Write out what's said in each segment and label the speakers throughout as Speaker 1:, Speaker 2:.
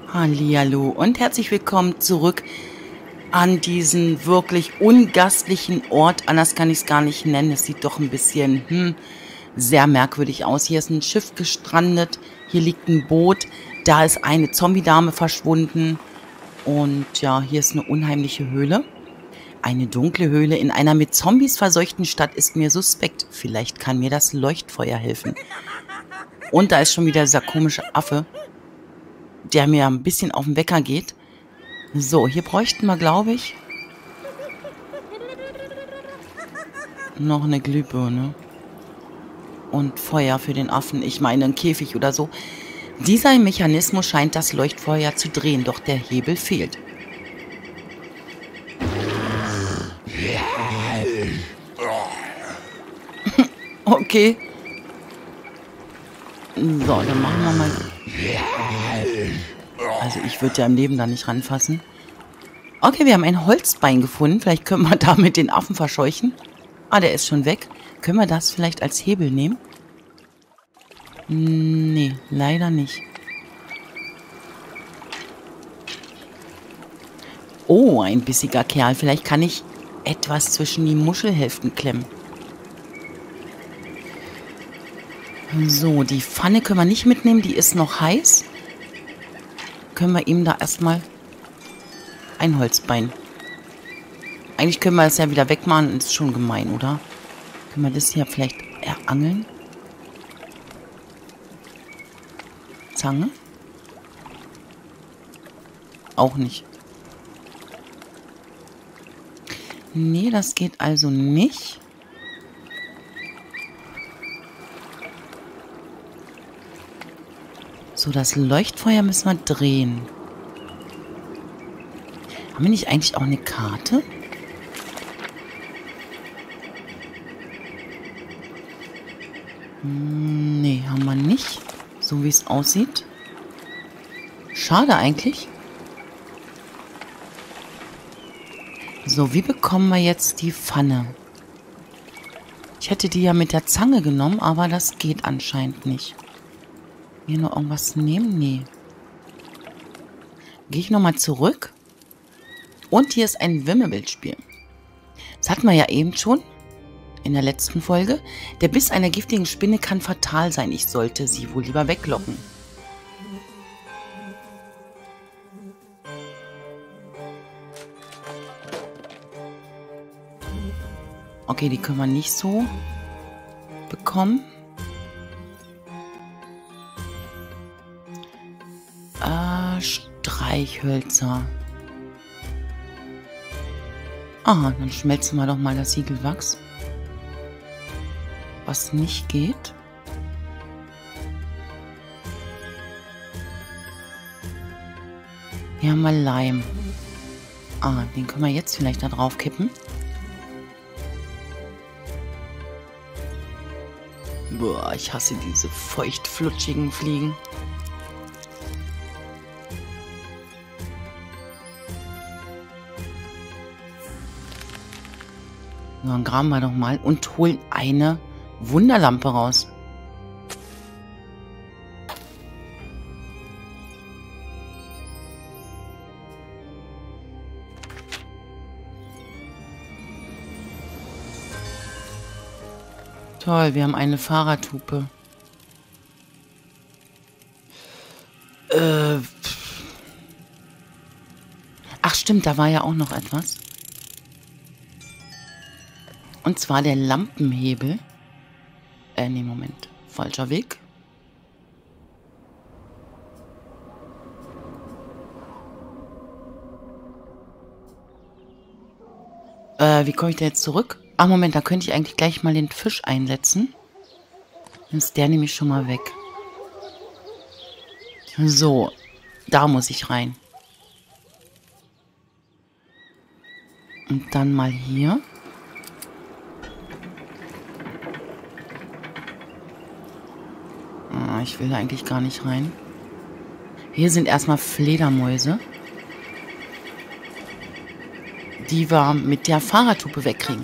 Speaker 1: Hallihallo und herzlich willkommen zurück an diesen wirklich ungastlichen Ort. Anders kann ich es gar nicht nennen. Es sieht doch ein bisschen sehr merkwürdig aus. Hier ist ein Schiff gestrandet, hier liegt ein Boot, da ist eine Zombie-Dame verschwunden und ja, hier ist eine unheimliche Höhle. Eine dunkle Höhle in einer mit Zombies verseuchten Stadt ist mir suspekt. Vielleicht kann mir das Leuchtfeuer helfen. Und da ist schon wieder dieser komische Affe, der mir ein bisschen auf den Wecker geht. So, hier bräuchten wir, glaube ich, noch eine Glühbirne. Und Feuer für den Affen. Ich meine, einen Käfig oder so. Dieser Mechanismus scheint das Leuchtfeuer zu drehen, doch der Hebel fehlt. Okay. So, dann machen wir mal... Also ich würde ja im Leben da nicht ranfassen. Okay, wir haben ein Holzbein gefunden. Vielleicht können wir damit den Affen verscheuchen. Ah, der ist schon weg. Können wir das vielleicht als Hebel nehmen? Nee, leider nicht. Oh, ein bissiger Kerl. Vielleicht kann ich etwas zwischen die Muschelhälften klemmen. So, die Pfanne können wir nicht mitnehmen. Die ist noch heiß. Können wir ihm da erstmal ein Holzbein. Eigentlich können wir das ja wieder wegmachen. Das ist schon gemein, oder? Können wir das hier vielleicht erangeln? Zange? Auch nicht. Nee, das geht also nicht. So, das Leuchtfeuer müssen wir drehen. Haben wir nicht eigentlich auch eine Karte? Nee, haben wir nicht. So wie es aussieht. Schade eigentlich. So, wie bekommen wir jetzt die Pfanne? Ich hätte die ja mit der Zange genommen, aber das geht anscheinend nicht. Hier noch irgendwas nehmen? Nee. Gehe ich nochmal zurück. Und hier ist ein Wimmelbildspiel. Das hatten wir ja eben schon in der letzten Folge. Der Biss einer giftigen Spinne kann fatal sein. Ich sollte sie wohl lieber weglocken. Okay, die können wir nicht so bekommen. Streichhölzer. Aha, dann schmelzen wir doch mal das Siegelwachs. Was nicht geht. Hier haben wir Leim. Ah, den können wir jetzt vielleicht da drauf kippen. Boah, ich hasse diese feuchtflutschigen Fliegen. So, dann graben wir doch mal und holen eine Wunderlampe raus. Toll, wir haben eine Fahrradhupe. Ach stimmt, da war ja auch noch etwas. Und zwar der Lampenhebel. Nee, Moment. Falscher Weg. Wie komme ich da jetzt zurück? Ach, Moment, da könnte ich eigentlich gleich mal den Fisch einsetzen. Dann ist der nämlich schon mal weg. So, da muss ich rein. Und dann mal hier. Ich will da eigentlich gar nicht rein. Hier sind erstmal Fledermäuse, die wir mit der Fahrradhupe wegkriegen.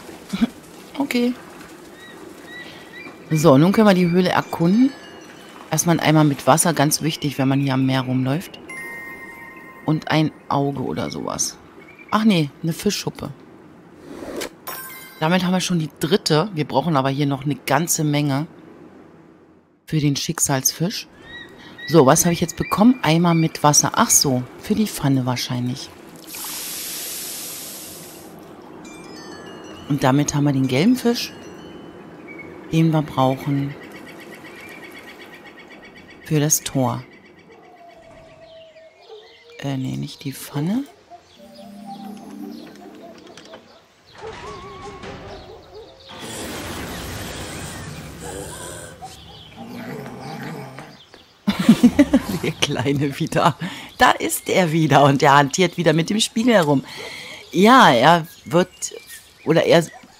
Speaker 1: Okay. So, nun können wir die Höhle erkunden. Erstmal einmal mit Wasser, ganz wichtig, wenn man hier am Meer rumläuft. Und ein Auge oder sowas. Ach nee, eine Fischschuppe. Damit haben wir schon die dritte. Wir brauchen aber hier noch eine ganze Menge für den Schicksalsfisch. So, was habe ich jetzt bekommen? Eimer mit Wasser. Ach so, für die Pfanne wahrscheinlich. Und damit haben wir den gelben Fisch, den wir brauchen für das Tor. Nee, nicht die Pfanne. Der Kleine wieder. Da ist er wieder und er hantiert wieder mit dem Spiegel herum. Ja, er wird, oder er,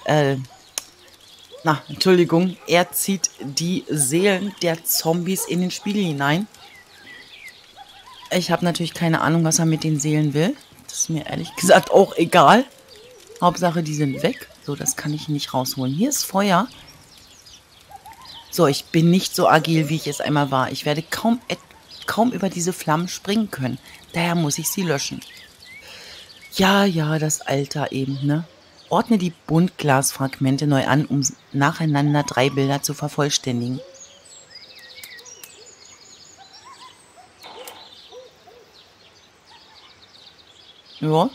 Speaker 1: Entschuldigung, er zieht die Seelen der Zombies in den Spiegel hinein. Ich habe natürlich keine Ahnung, was er mit den Seelen will. Das ist mir ehrlich gesagt auch egal. Hauptsache, die sind weg. So, das kann ich nicht rausholen. Hier ist Feuer. So, ich bin nicht so agil, wie ich es einmal war. Ich werde kaum über diese Flammen springen können. Daher muss ich sie löschen. Ja, das Alter eben, ne? Ordne die Buntglasfragmente neu an, um nacheinander 3 Bilder zu vervollständigen. Ja.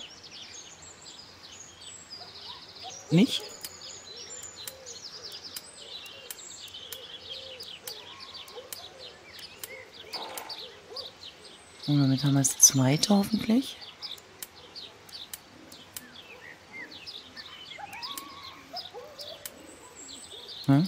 Speaker 1: Nicht? Und damit haben wir das zweite hoffentlich. Hm?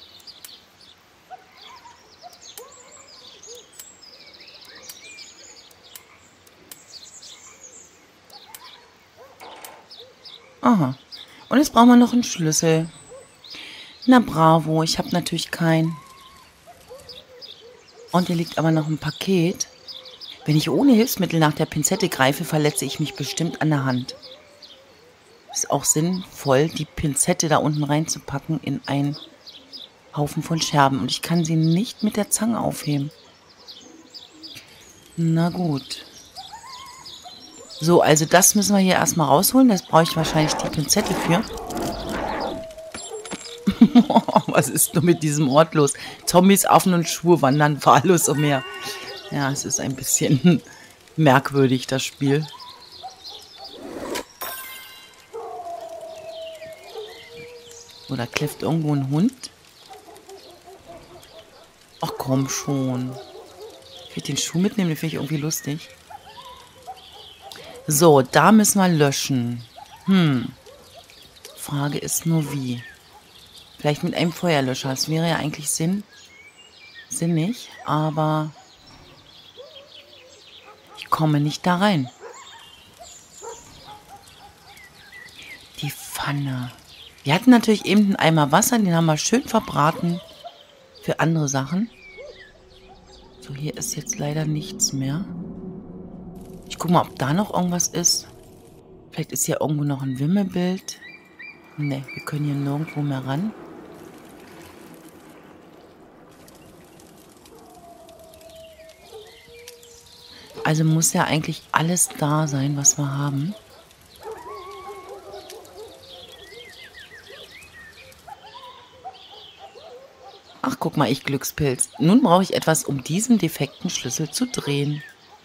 Speaker 1: Aha. Und jetzt brauchen wir noch einen Schlüssel. Na bravo, ich habe natürlich keinen. Und hier liegt aber noch ein Paket. Wenn ich ohne Hilfsmittel nach der Pinzette greife, verletze ich mich bestimmt an der Hand. Ist auch sinnvoll, die Pinzette da unten reinzupacken in einen Haufen von Scherben. Und ich kann sie nicht mit der Zange aufheben. Na gut. So, also das müssen wir hier erstmal rausholen. Das brauche ich wahrscheinlich die Pinzette für. Was ist nur mit diesem Ort los? Zombies, Affen und Schuhe wandern wahllos umher. Ja, es ist ein bisschen merkwürdig, das Spiel. Oder kläfft irgendwo ein Hund? Ach komm schon. Ich will den Schuh mitnehmen, den finde ich irgendwie lustig. So, da müssen wir löschen. Frage ist nur wie. Vielleicht mit einem Feuerlöscher. Das wäre ja eigentlich sinnig, aber ich komme nicht da rein. Die Pfanne. Wir hatten natürlich eben einen Eimer Wasser, den haben wir schön verbraten für andere Sachen. So, hier ist jetzt leider nichts mehr. Ich gucke mal, ob da noch irgendwas ist. Vielleicht ist hier irgendwo noch ein Wimmelbild. Ne, wir können hier nirgendwo mehr ran. Also muss ja eigentlich alles da sein, was wir haben. Ach, guck mal, ich Glückspilz. Nun brauche ich etwas, um diesen defekten Schlüssel zu drehen.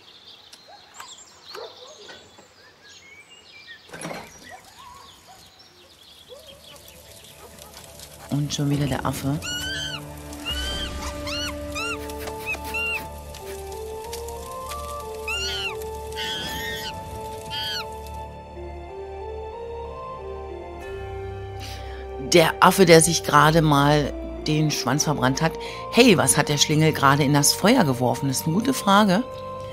Speaker 1: Und schon wieder der Affe. Der Affe, der sich gerade mal den Schwanz verbrannt hat. Hey, was hat der Schlingel gerade in das Feuer geworfen? Das ist eine gute Frage.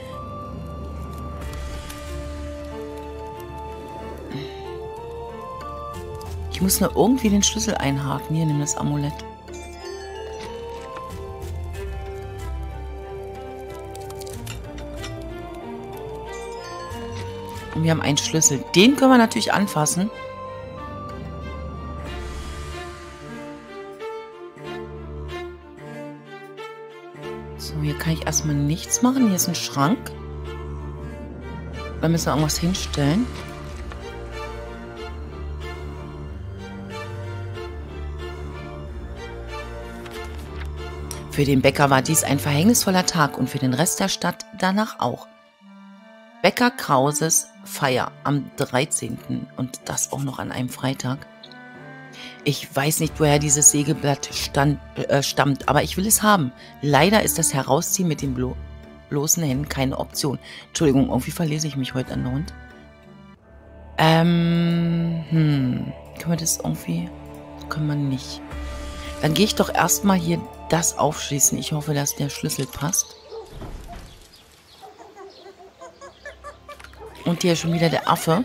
Speaker 1: Ich muss nur irgendwie den Schlüssel einhaken. Hier, nimm das Amulett. Und wir haben einen Schlüssel. Den können wir natürlich anfassen. So, hier kann ich erstmal nichts machen. Hier ist ein Schrank. Da müssen wir irgendwas hinstellen. Für den Bäcker war dies ein verhängnisvoller Tag und für den Rest der Stadt danach auch. Bäcker Krauses Feier am 13. und das auch noch an einem Freitag. Ich weiß nicht, woher dieses Sägeblatt stammt, aber ich will es haben. Leider ist das Herausziehen mit den bloßen Händen keine Option. Entschuldigung, irgendwie verlese ich mich heute andauernd. Können wir das irgendwie? Können wir nicht. Dann gehe ich doch erstmal hier das aufschließen. Ich hoffe, dass der Schlüssel passt. Und hier schon wieder der Affe.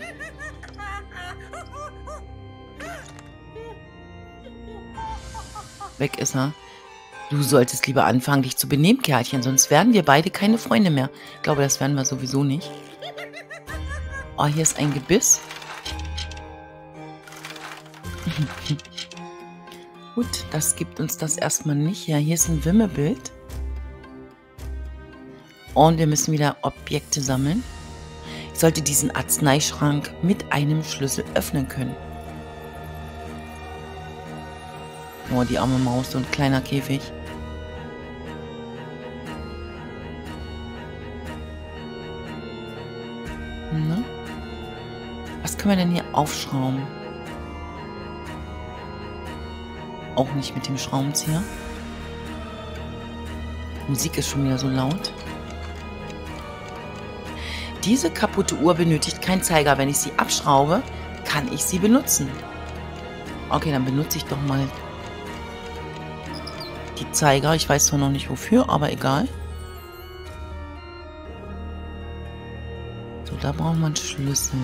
Speaker 1: Weg ist er. Du solltest lieber anfangen, dich zu benehmen, Kerlchen, sonst werden wir beide keine Freunde mehr. Ich glaube, das werden wir sowieso nicht. Oh, hier ist ein Gebiss. Gut, das gibt uns das erstmal nicht. Ja, hier ist ein Wimmelbild. Und wir müssen wieder Objekte sammeln. Ich sollte diesen Arzneischrank mit einem Schlüssel öffnen können. Oh, die arme Maus, so ein kleiner Käfig. Na? Was können wir denn hier aufschrauben? Auch nicht mit dem Schraubenzieher. Musik ist schon wieder so laut. Diese kaputte Uhr benötigt keinen Zeiger. Wenn ich sie abschraube, kann ich sie benutzen. Okay, dann benutze ich doch mal die Zeiger. Ich weiß zwar noch nicht wofür, aber egal. So, da braucht man einen Schlüssel.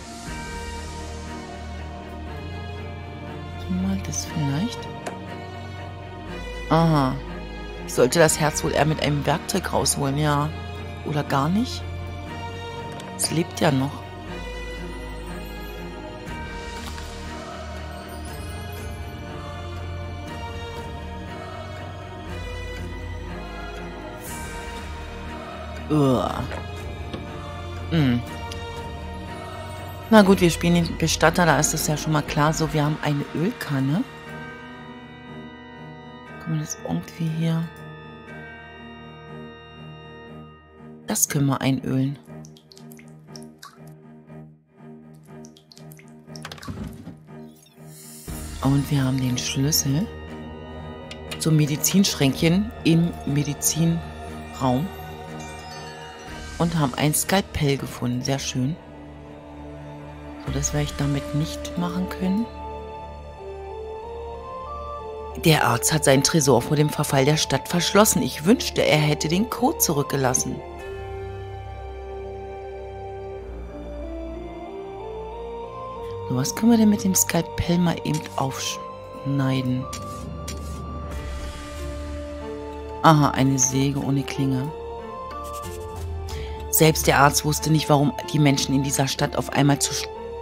Speaker 1: Mal das vielleicht. Aha. Ich sollte das Herz wohl eher mit einem Werkzeug rausholen, ja. Oder gar nicht. Es lebt ja noch. Na gut, wir spielen den Bestatter, da ist es ja schon mal klar. So, wir haben eine Ölkanne. Können wir das irgendwie hier... Das können wir einölen. Und wir haben den Schlüssel zum Medizinschränkchen im Medizinraum. Und haben ein Skalpell gefunden. Sehr schön. So, das werde ich damit nicht machen können. Der Arzt hat seinen Tresor vor dem Verfall der Stadt verschlossen. Ich wünschte, er hätte den Code zurückgelassen. So, was können wir denn mit dem Skalpell mal eben aufschneiden? Aha, eine Säge ohne Klinge. Selbst der Arzt wusste nicht, warum die Menschen in dieser Stadt auf einmal zu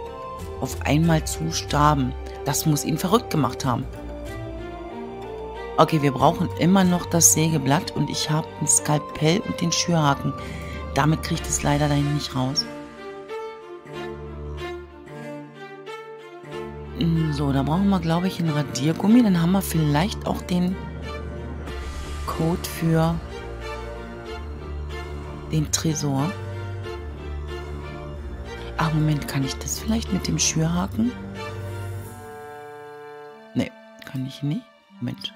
Speaker 1: starben. Das muss ihn verrückt gemacht haben. Okay, wir brauchen immer noch das Sägeblatt und ich habe ein Skalpell und den Schürhaken. Damit kriegt es leider dahin nicht raus. So, da brauchen wir, glaube ich, einen Radiergummi. Dann haben wir vielleicht auch den Code für den Tresor. Ach, Moment, kann ich das vielleicht mit dem Schürhaken? Nee, kann ich nicht. Moment.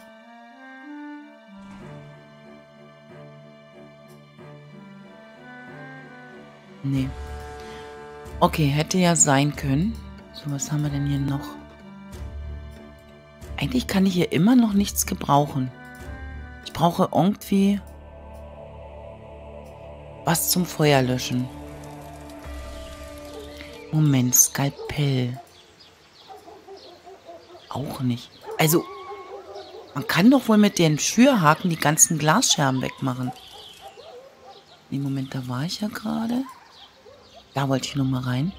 Speaker 1: Nee. Okay, hätte ja sein können. So, was haben wir denn hier noch? Eigentlich kann ich hier immer noch nichts gebrauchen. Ich brauche irgendwie was zum Feuer löschen. Moment, Skalpell. Auch nicht. Also, man kann doch wohl mit den Schürhaken die ganzen Glasscherben wegmachen. Nee, Moment, da war ich ja gerade. Da wollte ich noch mal rein.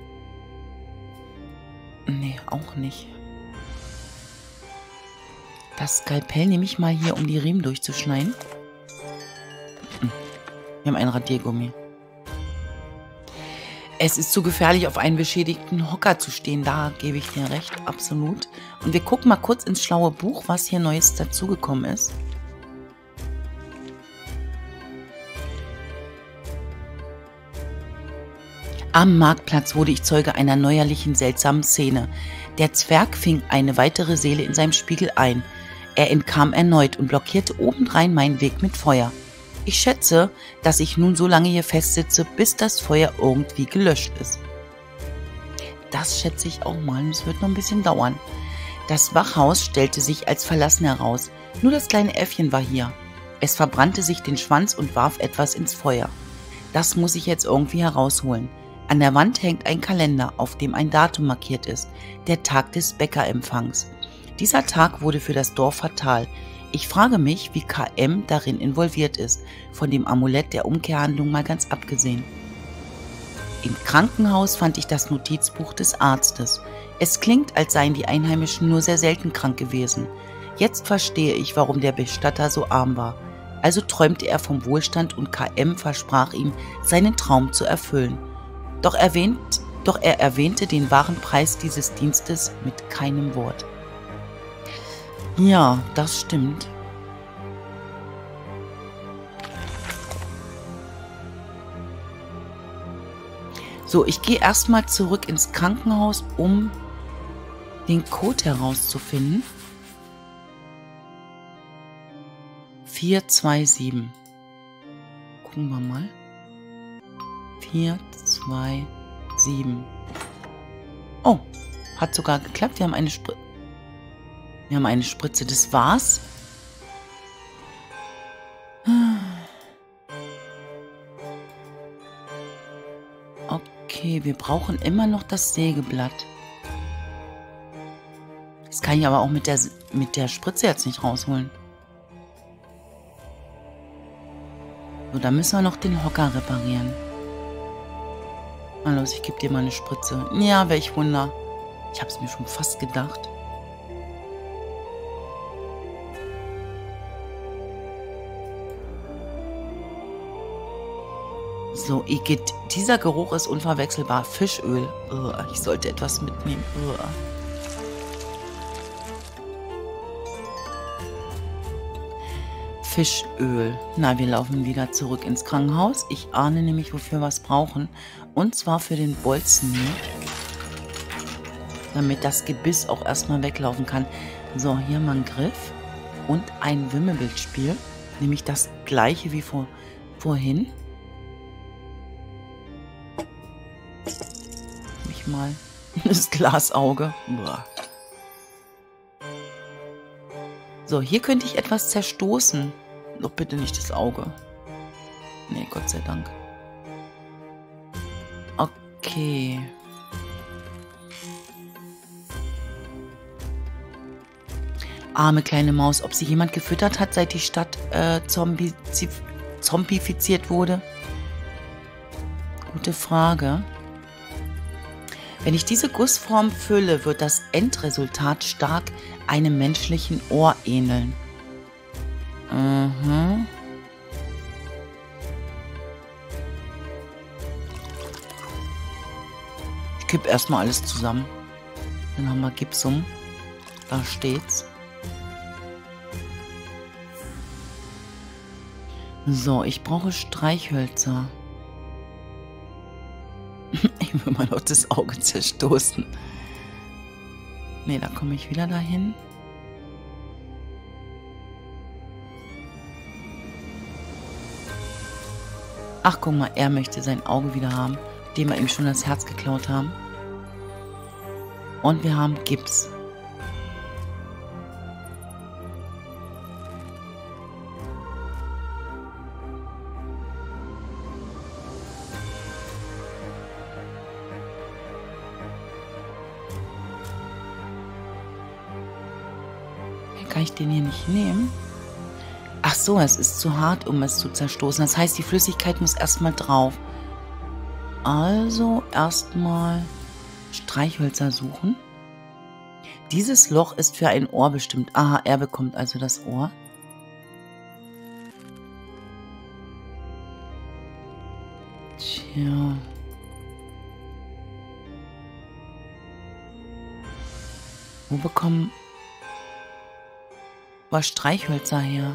Speaker 1: Nee, auch nicht. Das Skalpell nehme ich mal hier, um die Riemen durchzuschneiden. Wir haben ein Radiergummi. Es ist zu gefährlich, auf einen beschädigten Hocker zu stehen. Da gebe ich dir recht, absolut. Und wir gucken mal kurz ins schlaue Buch, was hier Neues dazugekommen ist. Am Marktplatz wurde ich Zeuge einer neuerlichen, seltsamen Szene. Der Zwerg fing eine weitere Seele in seinem Spiegel ein. Er entkam erneut und blockierte obendrein meinen Weg mit Feuer. Ich schätze, dass ich nun so lange hier festsitze, bis das Feuer irgendwie gelöscht ist. Das schätze ich auch mal, und es wird noch ein bisschen dauern. Das Wachhaus stellte sich als verlassen heraus. Nur das kleine Äffchen war hier. Es verbrannte sich den Schwanz und warf etwas ins Feuer. Das muss ich jetzt irgendwie herausholen. An der Wand hängt ein Kalender, auf dem ein Datum markiert ist, der Tag des Bäckerempfangs. Dieser Tag wurde für das Dorf fatal. Ich frage mich, wie KM darin involviert ist, von dem Amulett der Umkehrhandlung mal ganz abgesehen. Im Krankenhaus fand ich das Notizbuch des Arztes. Es klingt, als seien die Einheimischen nur sehr selten krank gewesen. Jetzt verstehe ich, warum der Bestatter so arm war. Also träumte er vom Wohlstand und KM versprach ihm, seinen Traum zu erfüllen. Doch er erwähnte den wahren Preis dieses Dienstes mit keinem Wort. Ja, das stimmt. So, ich gehe erstmal zurück ins Krankenhaus, um den Code herauszufinden. 427. Gucken wir mal. 427. Oh, hat sogar geklappt. Wir haben eine Spritze. Das war's. Okay, wir brauchen immer noch das Sägeblatt. Das kann ich aber auch mit der Spritze jetzt nicht rausholen. So, da müssen wir noch den Hocker reparieren. Mal los, ich gebe dir mal eine Spritze. Ja, welch Wunder. Ich habe es mir schon fast gedacht. So, Igitt, dieser Geruch ist unverwechselbar. Fischöl. Ich sollte etwas mitnehmen. Fischöl. Na, wir laufen wieder zurück ins Krankenhaus. Ich ahne nämlich, wofür wir es brauchen. Und zwar für den Bolzen hier. Damit das Gebiss auch erstmal weglaufen kann. So, hier mal ein Griff. Und ein Wimmelbildspiel. Nämlich das gleiche wie vorhin. Mal das Glasauge. Boah. So, hier könnte ich etwas zerstoßen. Doch bitte nicht das Auge. Nee, Gott sei Dank. Okay. Arme kleine Maus. Ob sie jemand gefüttert hat, seit die Stadt zombifiziert wurde? Gute Frage. Wenn ich diese Gussform fülle, wird das Endresultat stark einem menschlichen Ohr ähneln. Ich kipp erstmal alles zusammen. Dann haben wir Gipsum. Da steht's. So, ich brauche Streichhölzer. Ich will mal noch das Auge zerstoßen. Ne, da komme ich wieder dahin. Ach, guck mal, er möchte sein Auge wieder haben, dem wir ihm schon das Herz geklaut haben. Und wir haben Gips. Kann ich den hier nicht nehmen? Ach so, es ist zu hart, um es zu zerstoßen. Das heißt, die Flüssigkeit muss erstmal drauf. Also erstmal Streichhölzer suchen. Dieses Loch ist für ein Ohr bestimmt. Aha, er bekommt also das Ohr. Tja. Wo bekommen wir Streichhölzer her?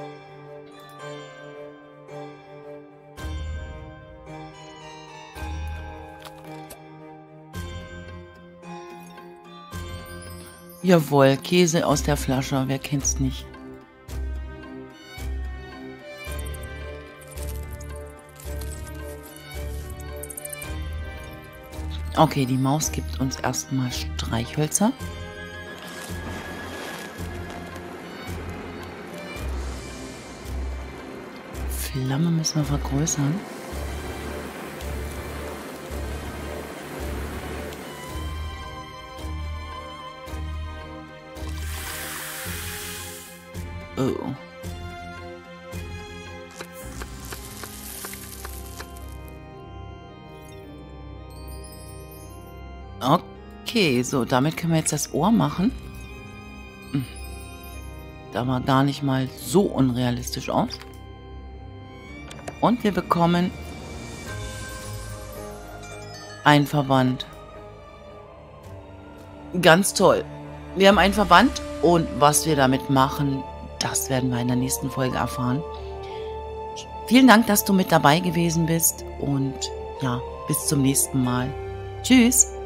Speaker 1: Jawohl, Käse aus der Flasche, wer kennt's nicht? Okay, die Maus gibt uns erstmal Streichhölzer. Flamme müssen wir vergrößern. Oh. Okay, so, damit können wir jetzt das Ohr machen. Da war gar nicht mal so unrealistisch aus. Und wir bekommen einen Verband. Ganz toll. Wir haben einen Verband und was wir damit machen, das werden wir in der nächsten Folge erfahren. Vielen Dank, dass du mit dabei gewesen bist und ja, bis zum nächsten Mal. Tschüss.